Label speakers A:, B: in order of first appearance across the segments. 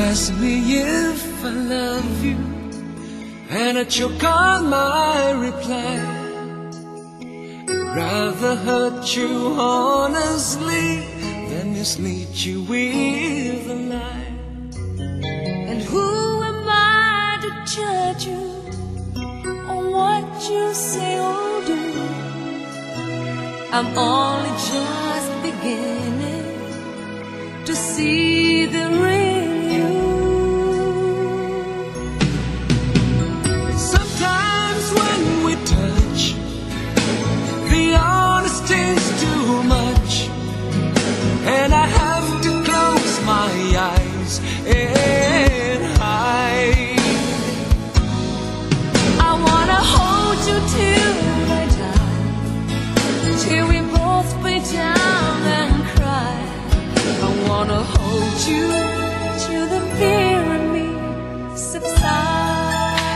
A: ask me if I love you, and I choke on my reply. I'd rather hurt you honestly than mislead you with a lie.
B: And who am I to judge you on what you say or do? I'm only just beginning to see the real you.
A: Sometimes when we touch, the honesty's too much, and I have to close my eyes and hide.
B: I wanna hold you till I die, till we both break down and cry. I wanna hold you till the fear in me subsides.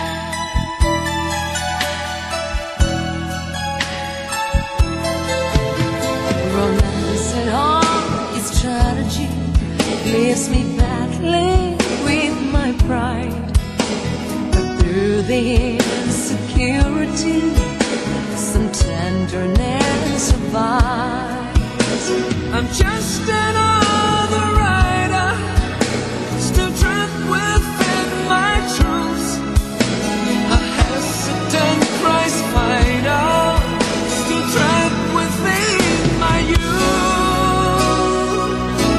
B: Romance and all its strategy leaves me battling with my pride. But through the insecurity, some tenderness survives.
A: I'm just another rider, still trapped within my truths. A hesitant prize fighter, still trapped within my youth.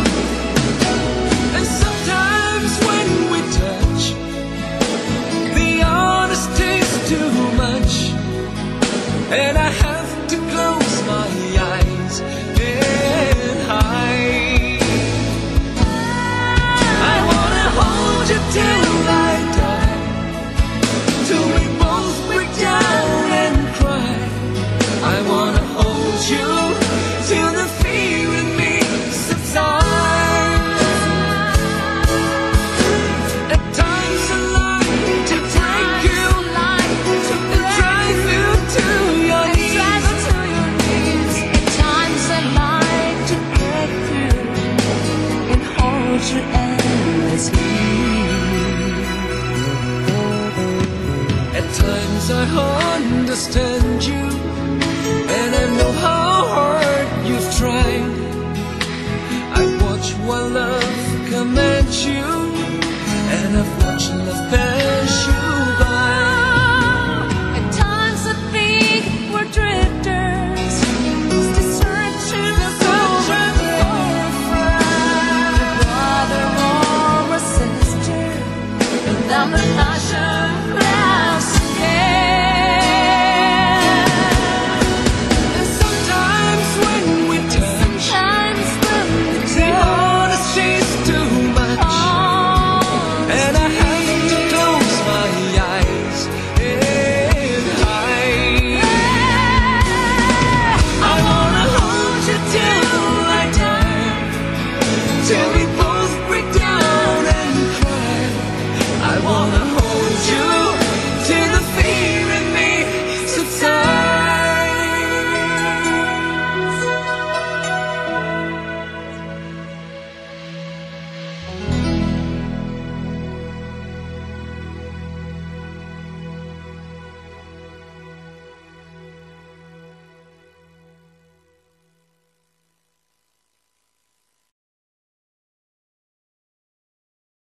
A: And sometimes when we touch, the honesty's too much, and I have to close my eyes and hide. I wanna hold you till I die, till we both break down and cry. I wanna hold you till the fear in me subsides. At times I like to break you and drive you to your knees.
B: At times I like to break through and hold you endlessly.
A: At times I understand you, and I know how hard you've tried. I watch while love commands you, and I've watched love pass you by.
B: At times I think we're drifters, still searching for a brother or a sister, and I'm not